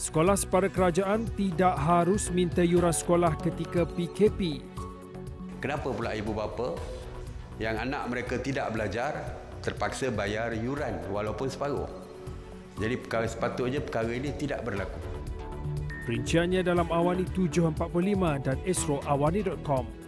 Sekolah separa kerajaan tidak harus minta yuran sekolah ketika PKP. Kenapa pula ibu bapa yang anak mereka tidak belajar terpaksa bayar yuran walaupun separuh? Jadi sepatutnya perkara ini tidak berlaku. Perinciannya dalam Awani 745 dan esroawani.com.